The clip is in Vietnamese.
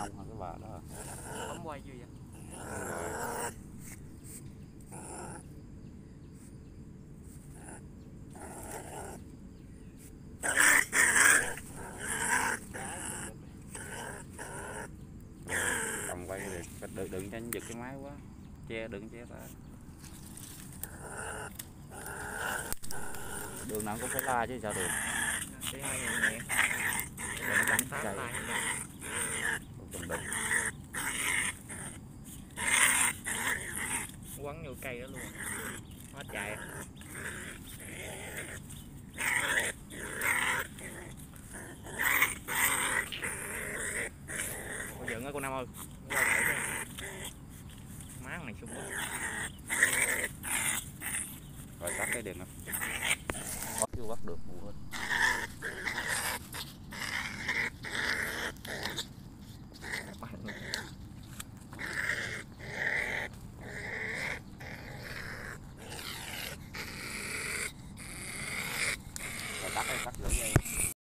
hả cái bà đó? Bấm quay chưa vậy? Rồi. Cầm quay được, đừng cho anh giật cái máy quá, đừng che ta. Đường nào cũng phải la chứ sao được. Đi hơi nhẹ nhẹ. Rồi nó cắn phá lại. Cầm đừng. Quấn vô cây đó luôn. Hết chạy. Cô giận á cô Năm ơi. Má này sung quá. Rồi tắt cái điện không? Chưa bắt được luôn. Rồi tắt dữ vậy.